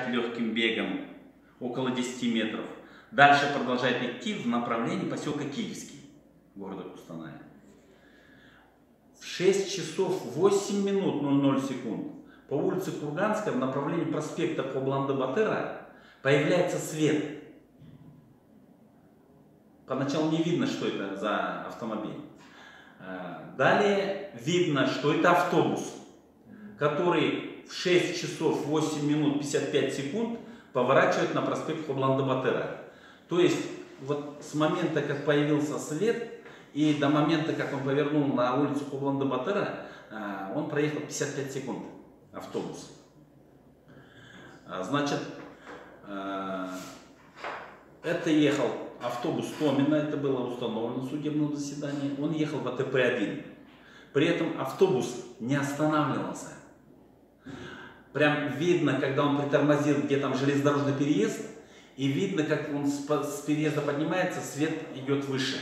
легким бегом около 10 метров. Дальше продолжает идти в направлении поселка Киевский, города Кустаная. В 6 часов 8 минут 00 секунд по улице Курганская в направлении проспекта Кобланды-Батыра появляется свет. Поначалу не видно, что это за автомобиль. Далее видно, что это автобус, который в 6 часов 8 минут 55 секунд поворачивает на проспект Кобланды-Батыра. То есть вот с момента, как появился свет, и до момента, как он повернул на улицу Кобланды-Батыра, он проехал 55 секунд, автобус. Значит, это ехал автобус Томина, это было установлено в судебном заседании, он ехал в АТП-1. При этом автобус не останавливался. Прям видно, когда он притормозил, где там железнодорожный переезд, и видно, как он с переезда поднимается, свет идет выше.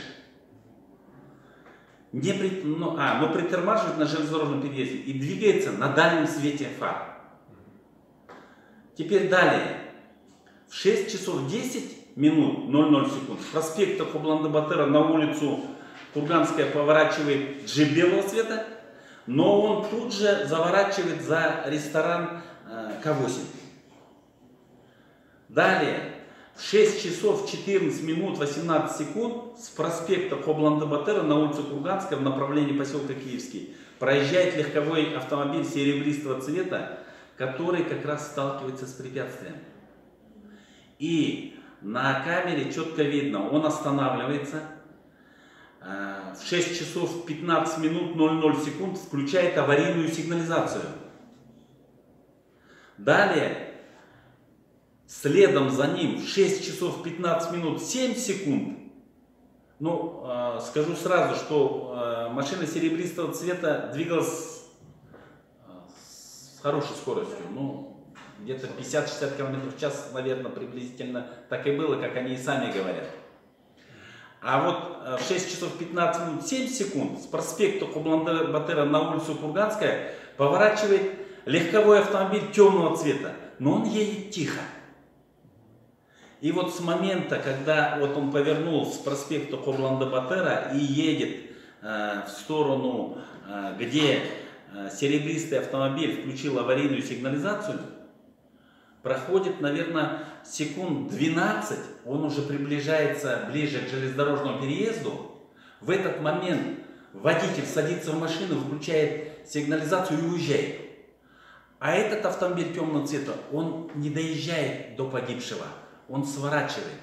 Но притормаживает на железнодорожном переезде и двигается на дальнем свете фар. Теперь далее. В 6 часов 10 минут 00 секунд с проспекта Кобланды-Батыра на улицу Курганская поворачивает джип белого цвета, но он тут же заворачивает за ресторан К8. Далее. В 6 часов 14 минут 18 секунд с проспекта Кобланды-Батыра на улицу Курганская в направлении поселка Киевский проезжает легковой автомобиль серебристого цвета, который как раз сталкивается с препятствием. И на камере четко видно, он останавливается, в 6 часов 15 минут 00 секунд включает аварийную сигнализацию. Далее, следом за ним в 6 часов 15 минут 7 секунд, скажу сразу, что машина серебристого цвета двигалась с хорошей скоростью, где-то 50-60 км в час, наверное, приблизительно так и было, как они и сами говорят. А вот в 6 часов 15 минут 7 секунд с проспекта Кобланды-Батыра на улицу Курганская поворачивает легковой автомобиль темного цвета, но он едет тихо. И вот с момента, когда вот он повернул с проспекта Кобланды-Батыра и едет в сторону, где серебристый автомобиль включил аварийную сигнализацию, проходит, наверное, секунд 12, он уже приближается ближе к железнодорожному переезду. В этот момент водитель садится в машину, включает сигнализацию и уезжает. А этот автомобиль темного цвета, он не доезжает до погибшего. Он сворачивает.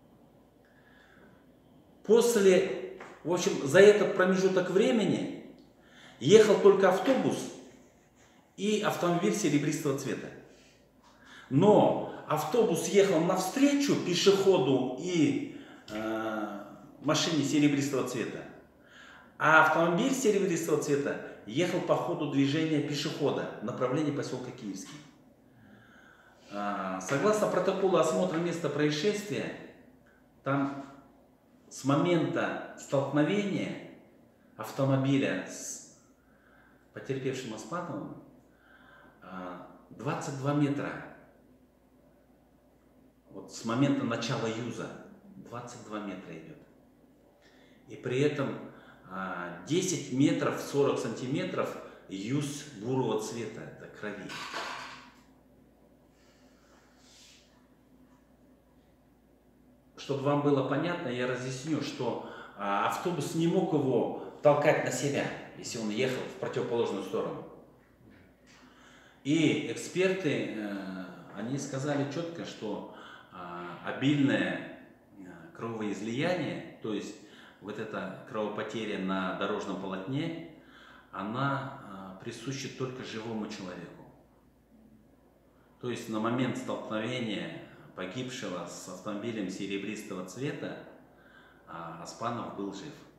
В общем, за этот промежуток времени ехал только автобус и автомобиль серебристого цвета. Но автобус ехал навстречу пешеходу и машине серебристого цвета, а автомобиль серебристого цвета ехал по ходу движения пешехода в направлении поселка Киевский. Согласно протоколу осмотра места происшествия, там с момента столкновения автомобиля с потерпевшим Оспановым 22 метра. Вот с момента начала юза 22 метра идет. И при этом 10 метров 40 сантиметров юз бурого цвета, это крови. Чтобы вам было понятно, я разъясню, что автобус не мог его толкать на себя, если он ехал в противоположную сторону. И эксперты, они сказали четко, что обильное кровоизлияние, то есть вот эта кровопотеря на дорожном полотне, она присуща только живому человеку. То есть на момент столкновения погибшего с автомобилем серебристого цвета Оспанов был жив.